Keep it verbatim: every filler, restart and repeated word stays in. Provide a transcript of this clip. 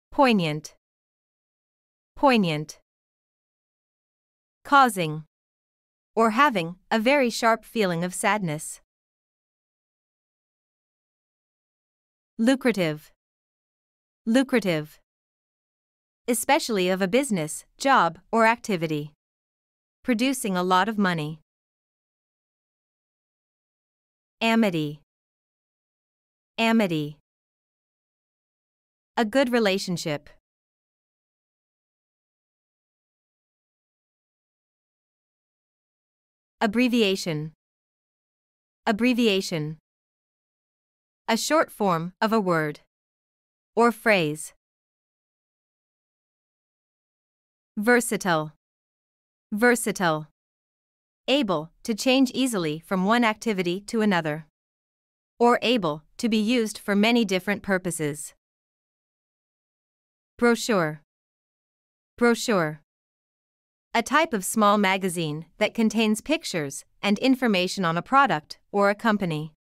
Poignant. Poignant. Causing or having a very sharp feeling of sadness. Lucrative. Lucrative. Especially of a business, job, or activity. Producing a lot of money. Amity. Amity. A good relationship. Abbreviation. Abbreviation. A short form of a word or phrase. Versatile. Versatile. Able to change easily from one activity to another, or able to be used for many different purposes. Brochure. Brochure. A type of small magazine that contains pictures and information on a product or a company.